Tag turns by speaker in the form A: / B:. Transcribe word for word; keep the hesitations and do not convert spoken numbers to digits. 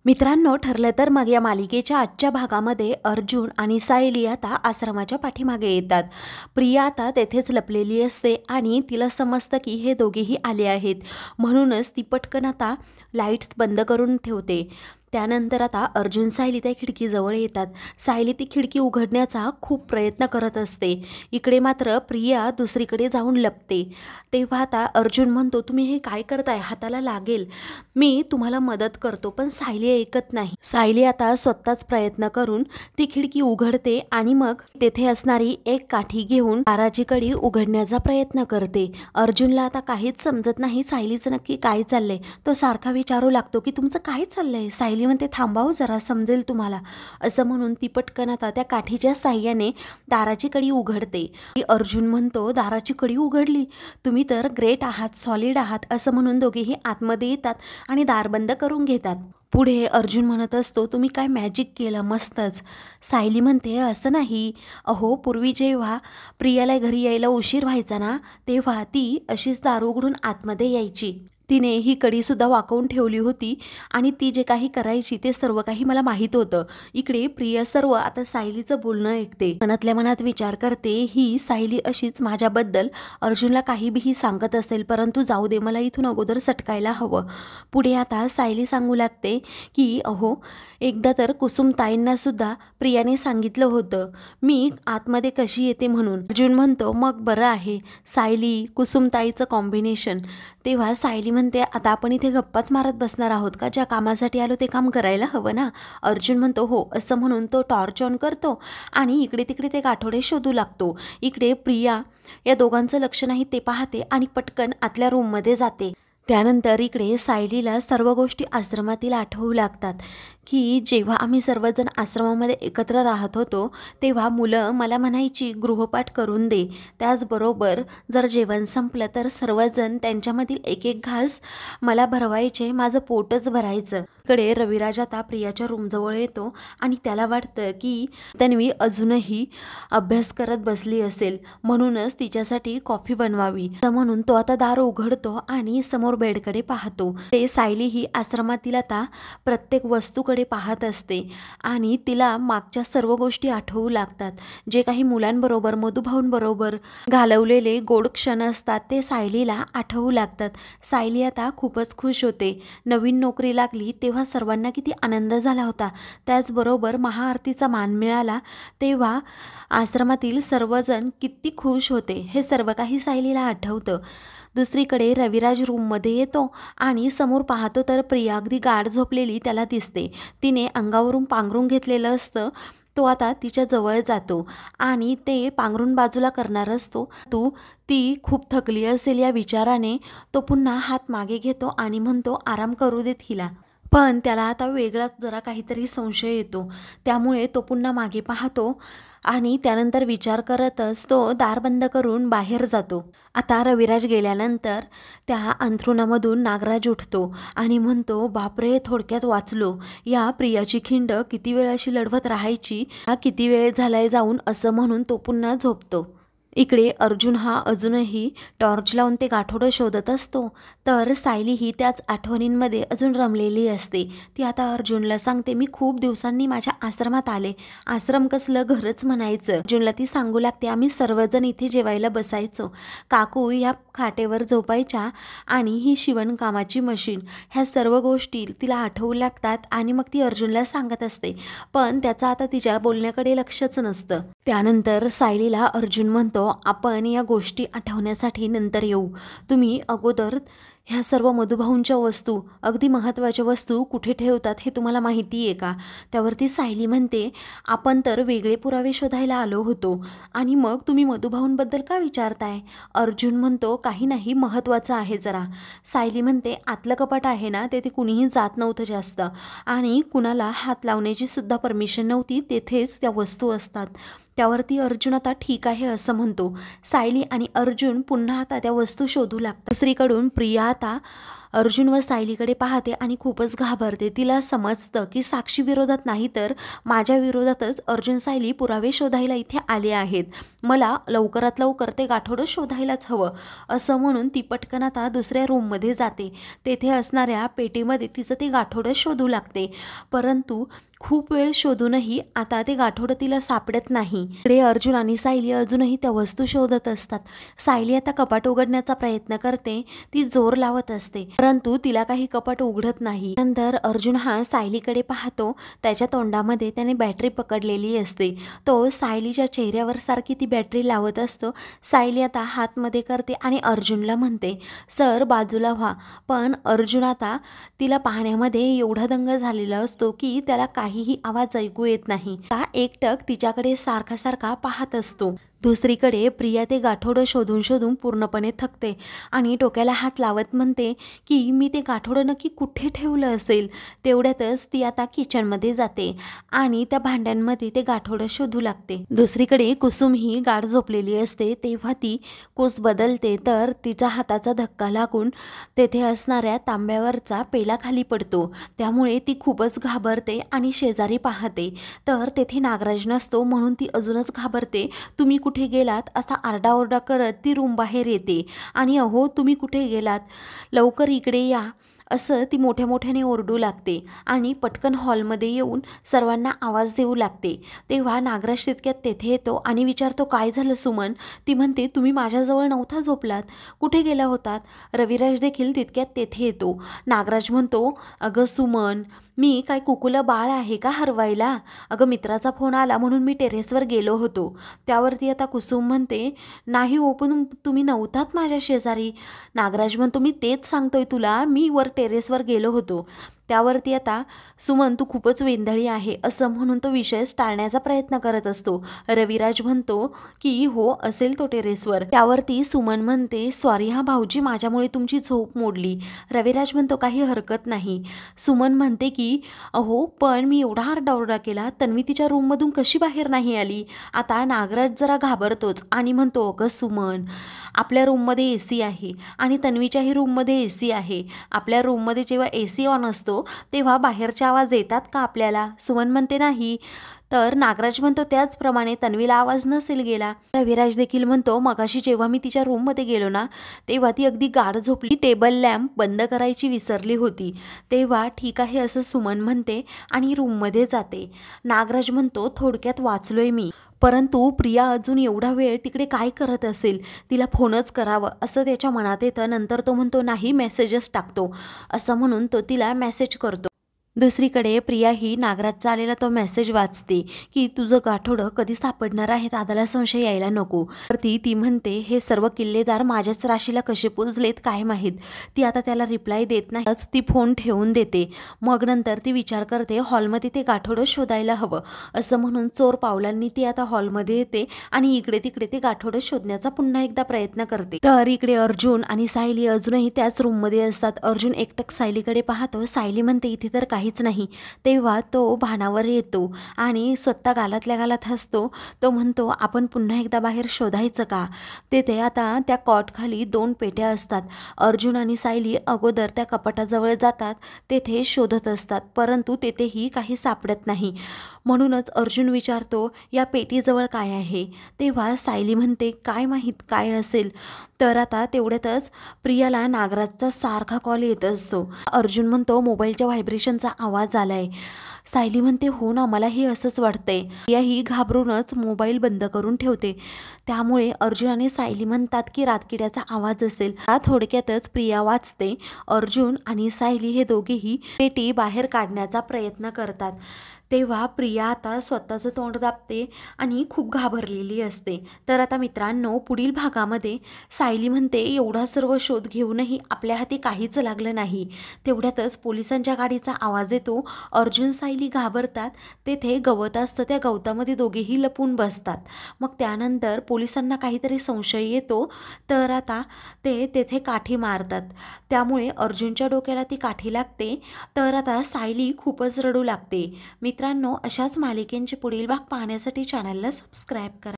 A: मित्रांनो, ठरलं तर मग या मालिकेच्या आजच्या भागामध्ये अर्जुन आणि सायली आता आश्रमाच्या पाठीमागे येतात। प्रिया आता तेथेच लपलेली असते आणि तिला समजतं की हे दोघेही आले आहेत, म्हणूनच ती पटकन आता लाईट्स बंद करून ठेवते। त्यानंतर आता अर्जुन सायली त्या खिडकीजवळ येतात। सायली ती खिडकी उघडण्याचा खूप प्रयत्न करत असते, इकडे मात्र प्रिया दुसरीकडे जाऊन लपते। तेव्हा आता अर्जुन म्हणतो, तुम्ही हे काय करताय, हाताला लागेल, मी तुम्हाला मदत करतो, पण सायली ऐकत नाही। सायली आता स्वतःच प्रयत्न करून ती खिडकी उघडते आणि मग तेथे असणारी एक काठी घेऊन दाराची कडी उघडण्याचा प्रयत्न करते। अर्जुनला आता काहीच समजत नाही, सायलीचं नक्की काय चाललंय। तो सारखा विचारू लागतो की तुमचं काय चाललंय। सायली म्हणते, थांबाव जरा, समजेल तुम्हाला, असं म्हणून ती पटकन आता त्या काठीच्या साह्याने दाराची कडी उघडते। अर्जुन म्हणतो, दाराची कडी उघडली, तुम्ही तर ग्रेट आहात, सॉलिड आहात, असं म्हणून दोघेही आतमध्ये येतात आणि दार बंद करून घेतात। पुढे अर्जुन म्हणत असतो, तुम्ही काय मॅजिक केलं, मस्तच। सायली म्हणते, असं नाही, अहो पूर्वी जेव्हा प्रियाला घरी यायला उशीर व्हायचा ना, तेव्हा ती अशीच दार उघडून आतमध्ये यायची। तिने ही कडी सुद्धा वाकवून ठेवली होती आणि ती जे काही करायची ते सर्व काही मला माहीत होतं। इकडे प्रिया सर्व आता सायलीचं बोलणं ऐकते, मनातल्या मनात विचार करते, ही सायली अशीच माझ्याबद्दल अर्जुनला काही बी सांगत असेल, परंतु जाऊ दे, मला इथून अगोदर सटकायला हवं। पुढे आता सायली सांगू लागते की अहो एकदा तर कुसुमताईंना सुद्धा प्रियाने सांगितलं होतं मी आतमध्ये कशी येते म्हणून। अर्जुन म्हणतो, मग बरं आहे, सायली कुसुमताईचं कॉम्बिनेशन। तेव्हा सायली म्हणते, आता आपण इथे गप्पाच मारत बसणार आहोत का, ज्या कामासाठी आलो ते काम करायला हवं ना। अर्जुन म्हणतो, हो, असं म्हणून तो टॉर्च ऑन करतो आणि इकडे तिकडे ते गाठोडे शोधू लागतो। इकडे प्रिया या दोघांचं लक्ष नाही ते पाहते आणि पटकन आतल्या रूममध्ये जाते। त्यानंतर इकडे सायलीला सर्व गोष्टी आश्रमातील आठवू लागतात की जेव्हा आम्ही सर्वजण आश्रमामध्ये एकत्र राहत होतो तेव्हा मुलं मला म्हणायची गृहपाठ करून दे, त्याचबरोबर जर जेवण संपलं तर सर्वजण त्यांच्यामधील एक एक घास मला भरवायचे, माझं पोटच भरायचं। इकडे रविराज आता प्रियाच्या रूमजवळ येतो आणि त्याला वाटतं की तन्वी अजूनही अभ्यास करत बसली असेल, म्हणूनच तिच्यासाठी कॉफी बनवावी, म्हणून तो आता दार उघडतो आणि समोर बेडकडे पाहतो। ते सायली ही आश्रमातील आता प्रत्येक वस्तूकडे पाहत असते आणि तिला मागच्या सर्व गोष्टी आठवू लागतात, जे काही मुलांबरोबर मधुभाऊंबरोबर घालवलेले गोड क्षण असतात ते सायलीला आठवू लागतात। सायली आता खूपच खुश होते, नवीन नोकरी लागली तेव्हा सर्वांना किती आनंद झाला होता, त्याचबरोबर महाआरतीचा मान मिळाला तेव्हा आश्रमातील सर्वजण किती खुश होते, हे सर्व काही सायलीला आठवतं। दुसरीकडे रविराज रूममध्ये येतो आणि समोर पाहतो तर प्रिया अगदी गाढ झोपलेली त्याला दिसते। तिने अंगावरून पांघरून घेतलेलं असतं, तो आता तिच्या जवळ जातो आणि ते पांघरून बाजूला करणार असतो, तू ती खूप थकली असेल या विचाराने तो पुन्हा हात मागे घेतो आणि म्हणतो, आराम करू देत हिला। पण त्याला आता वेगळाच जरा काहीतरी संशय येतो, त्यामुळे तो पुन्हा मागे पाहतो आणि त्यानंतर विचार करतच तो दार बंद करून बाहेर जातो। आता रविराज गेल्यानंतर त्या अंथरुणामधून नागराज उठतो आणि म्हणतो, बापरे, थोडक्यात वाचलो, या प्रियाची खिंड किती वेळ अशी लढवत राहायची, हा किती वेळ झालाय जाऊन, असं म्हणून तो पुन्हा झोपतो। इकडे अर्जुन हा अजूनही टॉर्च लावून ते गाठोडं शोधत असतो, तर सायली ही त्याच आठवणींमध्ये अजून रमलेली असते। ती आता अर्जुनला सांगते, मी खूप दिवसांनी माझ्या आश्रमात आले, आश्रम कसलं, घरच म्हणायचं। अर्जुनला ती सांगू लागते, आम्ही सर्वजण इथे जेवायला बसायचो, काकू या खाटेवर झोपायच्या आणि ही शिवणकामाची मशीन, ह्या सर्व गोष्टी तिला आठवू लागतात आणि मग ती अर्जुनला सांगत असते, पण त्याचं आता तिच्या बोलण्याकडे लक्षच नसतं। त्यानंतर सायलीला अर्जुन म्हणतो, आपण या गोष्टी आठवण्यासाठी नंतर येऊ, तुम्ही अगोदर ह्या सर्व मधुभाऊंच्या वस्तू, अगदी महत्त्वाच्या वस्तू कुठे ठेवतात हे तुम्हाला माहिती आहे का। त्यावरती सायली म्हणते, आपण तर वेगळे पुरावे शोधायला आलो होतो आणि मग तुम्ही मधुभाऊंबद्दल का विचारताय। अर्जुन म्हणतो, काही नाही, महत्त्वाचं आहे जरा। सायली म्हणते, आतलं कपाट आहे ना, तेथे कुणीही जात नव्हतं जास्त आणि कुणाला हात लावण्याची सुद्धा परमिशन नव्हती, तेथेच त्या वस्तू असतात। त्यावरती अर्जुन आता ठीक आहे असं म्हणतो। सायली आणि अर्जुन पुन्हा आता त्या वस्तू शोधू लागतात। दुसरीकडून प्रिया आता अर्जुन व सायलीकडे पाहते आणि खूपच घाबरते. तिला समजतं की साक्षी विरोधात नाही तर माझ्या विरोधातच अर्जुन सायली पुरावे शोधायला इथे आले आहेत. मला लवकरात लवकर ते गाठोडं शोधायलाच हवं असं म्हणून ती पटकन आता दुसऱ्या रूममध्ये जाते. तेथे असणाऱ्या पेटीमध्ये तिचं ते गाठोडं शोधू लागते. परंतु खूप वेळ शोधूनही आता ते गाठोडं तिला सापडत नाही. इकडे अर्जुन आणि सायली अजूनही त्या वस्तू शोधत असतात. सायली आता कपाट उघडण्याचा प्रयत्न करते. ती जोर लावत असते परंतु तिला काही कपाट उघडत नाही. नंतर अर्जुन हा सायलीकडे पाहतो. त्याच्या तोंडामध्ये त्याने बॅटरी पकडलेली असते. तो सायलीच्या चेहऱ्यावर सारखी ती बॅटरी लावत असतो. सायली आता हातमध्ये करते आणि अर्जुनला म्हणते, सर बाजूला व्हा. पण अर्जुन आता तिला पाहण्यामध्ये एवढा दंग झालेला असतो की त्याला काहीही आवाज ऐकू येत नाही. हा एकटक तिच्याकडे सारखा सारखा पाहत असतो. दुसरीकडे प्रिया ते गाठोडं शोधून शोधून पूर्णपणे थकते आणि डोक्याला हात लावत म्हणते की मी ते गाठोडं नक्की कुठे ठेवलं असेल. तेवढ्यातच ती आता किचनमध्ये जाते आणि त्या भांड्यांमध्ये ते गाठोडं शोधू लागते. दुसरीकडे कुसुम ही गाढ झोपलेली असते. तेव्हा ती कुस बदलते तर तिचा हाताचा धक्का लागून तेथे असणाऱ्या तांब्यावरचा पेला खाली पडतो. त्यामुळे ती खूपच घाबरते आणि शेजारी पाहते तर तेथे नागराज नसतो म्हणून ती अजूनच घाबरते. तुम्ही कुठे गेलात असा आरडाओरडा करत ती रूम बाहेर येते आणि अहो तुम्ही कुठे गेलात, लवकर इकडे या असं ती मोठ्या मोठ्याने ओरडू लागते आणि पटकन हॉलमध्ये येऊन सर्वांना आवाज देऊ लागते. तेव्हा नागराज तितक्यात तेथे येतो आणि विचारतो, काय झालं सुमन? ती म्हणते, तुम्ही माझ्याजवळ नव्हता झोपलात, कुठे गेला होतात? रविराज देखील तितक्यात तेथे येतो. नागराज म्हणतो, अगं सुमन, मी काय कुकुलं बाळ आहे का हरवायला? अगं मित्राचा फोन आला म्हणून मी टेरेसवर गेलो होतो. त्यावरती आता कुसुम म्हणते, नाही हो पण तुम्ही नव्हतात माझ्या शेजारी. नागराज म्हणतो, मी तेच सांगतोय तुला, मी वर टेरेसवर गेलो होतो. त्यावरती आता सुमन तू खूपच वेंधळी आहे असं म्हणून तो विषयच टाळण्याचा प्रयत्न करत असतो. रविराज म्हणतो की हो असेल तो टेरेसवर. त्यावरती सुमन म्हणते, सॉरी हा भाऊजी, माझ्यामुळे तुमची झोप मोडली. रविराज म्हणतो, काही हरकत नाही. सुमन म्हणते की अहो पण मी एवढा आरडाओरडा केला, तन्वी तिच्या रूममधून कशी बाहेर नाही आली? आता नागराज जरा घाबरतोच आणि म्हणतो, अगं सुमन, आपल्या रूममध्ये ए सी आहे आणि तन्वीच्याही रूममध्ये ए सी आहे. आपल्या रूममध्ये जेव्हा ए सी ऑन असतो तेव्हा बाहेरचे आवाज येतात का आपल्याला? सुमन म्हणते नाही. तर नागराज म्हणतो, त्याचप्रमाणे तन्वीला आवाज नसेल गेला. रविराज देखील म्हणतो, मगाशी जेव्हा मी तिच्या रूममध्ये गेलो ना तेव्हा ती अगदी गाढ झोपली, टेबल लॅम्प बंद करायची विसरली होती. तेव्हा ठीक आहे असं सुमन म्हणते आणि रूममध्ये जाते. नागराज म्हणतो, थोडक्यात वाचलोय मी, परंतु प्रिया अजून एवढा वेळ तिकडे काय करत असेल, तिला फोनच करावं असं त्याच्या मनात येतं. नंतर तो म्हणतो, नाही मेसेजच टाकतो असं म्हणून तो तिला मेसेज करतो. दुसरीकडे प्रिया ही नागराजचा आलेला तो मेसेज वाचते की तुझं गाठोडं कधी सापडणार आहे, दादाला संशय यायला नको. तर ती ती म्हणते, हे सर्व किल्लेदार माझ्याच राशीला कसे पुजलेत काय माहीत. ती आता त्याला रिप्लाय देत नाही, ती फोन ठेवून देते. मग नंतर ती विचार करते, हॉलमध्ये ते गाठोडं शोधायला हवं असं म्हणून चोर पावलांनी ती आता हॉलमध्ये येते आणि इकडे तिकडे ते गाठोडं शोधण्याचा पुन्हा एकदा प्रयत्न करते. तर इकडे अर्जुन आणि सायली अजूनही त्याच रूममध्ये असतात. अर्जुन एकटक सायलीकडे पाहतो. सायली म्हणते, इथे तर काही नाही. तेव्हा तो भानावर येतो आणि स्वतः गालातल्या गालात हसतो. तो म्हणतो, आपण पुन्हा एकदा बाहेर शोधायचं का? तेथे आता त्या कॉट खाली दोन पेट्या असतात. अर्जुन आणि सायली अगोदर त्या कपाटाजवळ जातात, तेथे शोधत असतात, परंतु तेथेही काही सापडत नाही. म्हणूनच अर्जुन विचारतो, या पेटीजवळ काय आहे? तेव्हा सायली म्हणते, काय माहीत काय असेल. तर आता तेवढ्यातच प्रियाला नागराजचा सारखा कॉल येत असतो. अर्जुन म्हणतो, मोबाईलच्या व्हायब्रेशनचा आवाज आलाय. सायली म्हणते, हो ना, मलाही असंच वाटतंय. प्रिया ही घाबरूनच मोबाईल बंद करून ठेवते. त्यामुळे अर्जुन आणि सायली म्हणतात की रातकिड्याचा आवाज असेल. थोडक्यातच प्रिया वाचते. अर्जुन आणि सायली हे दोघेही पेटी बाहेर काढण्याचा प्रयत्न करतात. तेव्हा प्रिया आता स्वतःचं तोंड दाबते आणि खूप घाबरलेली असते. तर आता मित्रांनो, पुढील भागामध्ये सायली म्हणते, एवढा सर्व शोध घेऊनही आपल्या हाती काहीच लागलं नाही. तेवढ्यातच पोलिसांच्या गाडीचा आवाज येतो. अर्जुन सायली घाबरतात. तेथे गवत असतं, त्या गवतामध्ये दोघेही लपून बसतात. मग त्यानंतर पोलिसांना काहीतरी संशय येतो. तर आता ते तेथे काठी मारतात. त्यामुळे अर्जुनच्या डोक्याला ती काठी लागते. तर आता सायली खूपच रडू लागते. मित्रांनो, अशाच मालिकेंचे पुढील भाग पाहण्यासाठी चॅनलला सबस्क्राईब करा.